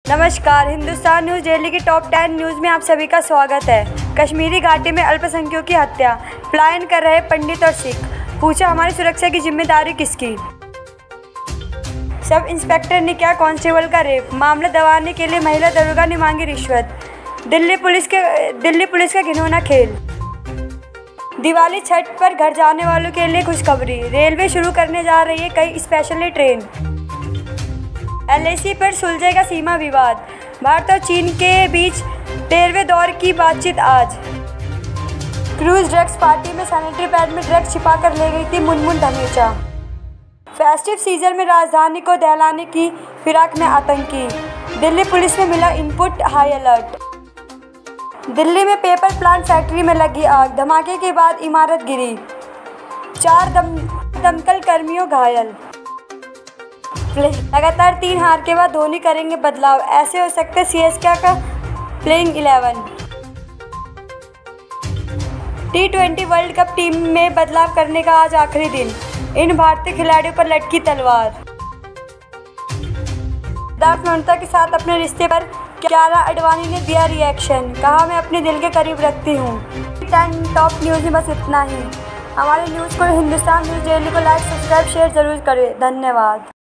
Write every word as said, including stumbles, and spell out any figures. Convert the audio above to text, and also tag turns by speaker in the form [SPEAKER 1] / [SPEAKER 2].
[SPEAKER 1] नमस्कार, Hindustan news daily की top ten news में आप सभी का स्वागत है। कश्मीरी घाटी में अल्पसंख्यकों की हत्या, पलायन कर रहे पंडित और सिख, पूछा हमारी सुरक्षा की जिम्मेदारी किसकी। सब इंस्पेक्टर ने किया कांस्टेबल का रेप, मामला दबाने के लिए महिला दरोगा ने मांगी रिश्वत। दिल्ली पुलिस के दिल्ली पुलिस का घिनौना खेल। दिवाली छठ पर घर जाने वालों के लिए खुशखबरी, रेलवे शुरू करने जा रही है कई special train. L A C पर सुलझेगा सीमा विवाद, भारत और चीन के बीच तेरहवें दौर की बातचीत आज। क्रूज ड्रग्स पार्टी में सैनिटरी पैड में ड्रग्स छिपा कर ले गई थी मुनमुन धमीजा। फेस्टिव सीजन में राजधानी को दहलाने की फिराक में आतंकी, दिल्ली पुलिस ने मिला इनपुट, हाई अलर्ट। दिल्ली में पेपर प्लांट फैक्ट्री में लगी आग, धमाके के बाद इमारत गिरी, चार दम दमकल कर्मियों घायल। लगातार तीन हार के बाद धोनी करेंगे बदलाव, ऐसे हो सकते सी एस के का playing eleven. T twenty world cup team में बदलाव करने का आज आखिरी दिन, इन भारतीय खिलाड़ियों पर लटकी तलवार। सिद्धार्थ मल्होत्रा के साथ अपने रिश्ते पर कियारा आडवाणी ने दिया रिएक्शन, कहा मैं अपने दिल के करीब रखती हूँ। टेन टॉप न्यूज़ में बस इतना ही। हमारे न्यूज़ को हिंदुस्तान न्यूज़ डेली को लाइक, सब्सक्राइब, शेयर जरूर करें। धन्यवाद।